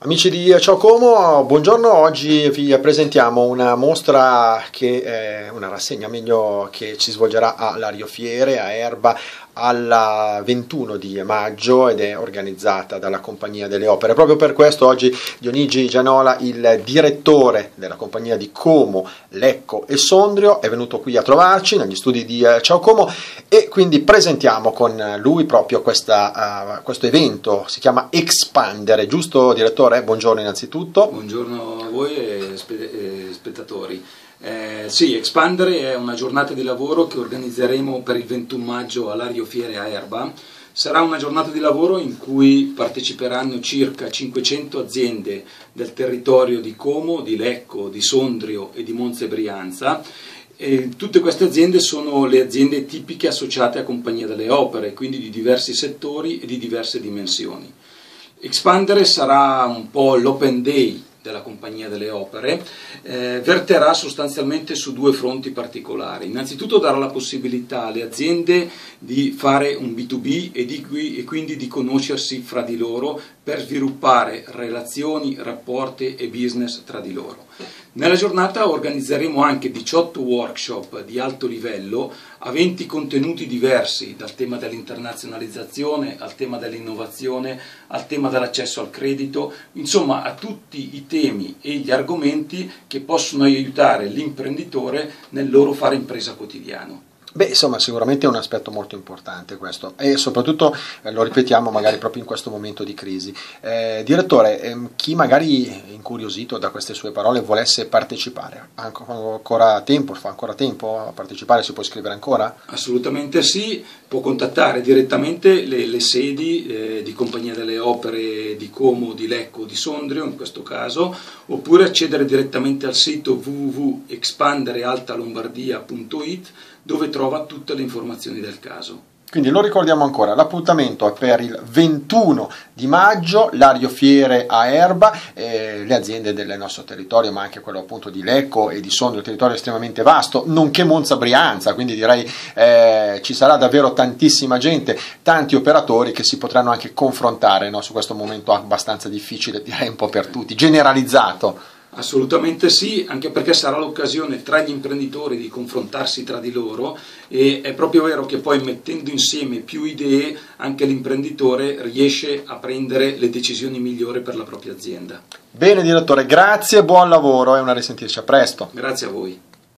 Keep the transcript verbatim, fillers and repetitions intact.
Amici di Ciao Como, buongiorno. Oggi vi presentiamo una mostra che è una rassegna meglio che ci svolgerà all'Ario Fiere a Erba alla ventuno di maggio ed è organizzata dalla Compagnia delle Opere. Proprio per questo oggi Dionigi Gianola, il direttore della Compagnia di Como, Lecco e Sondrio, è venuto qui a trovarci negli studi di Ciao Como e quindi presentiamo con lui proprio questa, uh, questo evento. Si chiama Expandere, giusto direttore? Buongiorno innanzitutto. Buongiorno a voi e spettatori. Eh, sì, Expandere è una giornata di lavoro che organizzeremo per il ventuno maggio all'Ario Fiere a Erba. Sarà una giornata di lavoro in cui parteciperanno circa cinquecento aziende del territorio di Como, di Lecco, di Sondrio e di Monza e Brianza. E tutte queste aziende sono le aziende tipiche associate a Compagnia delle Opere, quindi di diversi settori e di diverse dimensioni. Expandere sarà un po' l'open day della Compagnia delle Opere, eh, verterà sostanzialmente su due fronti particolari. Innanzitutto darà la possibilità alle aziende di fare un B due B e, di, e quindi di conoscersi fra di loro per sviluppare relazioni, rapporti e business tra di loro. Nella giornata organizzeremo anche diciotto workshop di alto livello aventi contenuti diversi, dal tema dell'internazionalizzazione al tema dell'innovazione, al tema dell'accesso al credito, insomma a tutti i temi e gli argomenti che possono aiutare l'imprenditore nel loro fare impresa quotidiano. Beh, insomma, sicuramente è un aspetto molto importante questo e soprattutto eh, lo ripetiamo magari proprio in questo momento di crisi. Eh, direttore, ehm, chi magari incuriosito da queste sue parole volesse partecipare, ha ancora tempo, fa ancora tempo a partecipare, si può iscrivere ancora? Assolutamente sì, può contattare direttamente le, le sedi eh, di Compagnia delle Opere di Como, di Lecco, di Sondrio in questo caso, oppure accedere direttamente al sito w w w punto expandere alta lombardia punto it dove trova tutte le informazioni del caso. Quindi lo ricordiamo ancora, l'appuntamento è per il ventuno di maggio, l'Ario Fiere a Erba, eh, le aziende del nostro territorio, ma anche quello appunto di Lecco e di Sondrio, un territorio estremamente vasto, nonché Monza Brianza, quindi direi eh, ci sarà davvero tantissima gente, tanti operatori che si potranno anche confrontare, no, su questo momento abbastanza difficile, direi un po' per tutti, generalizzato. Assolutamente sì, anche perché sarà l'occasione tra gli imprenditori di confrontarsi tra di loro e è proprio vero che poi mettendo insieme più idee anche l'imprenditore riesce a prendere le decisioni migliori per la propria azienda. Bene direttore, grazie, buon lavoro e una risentirci, a presto. Grazie a voi.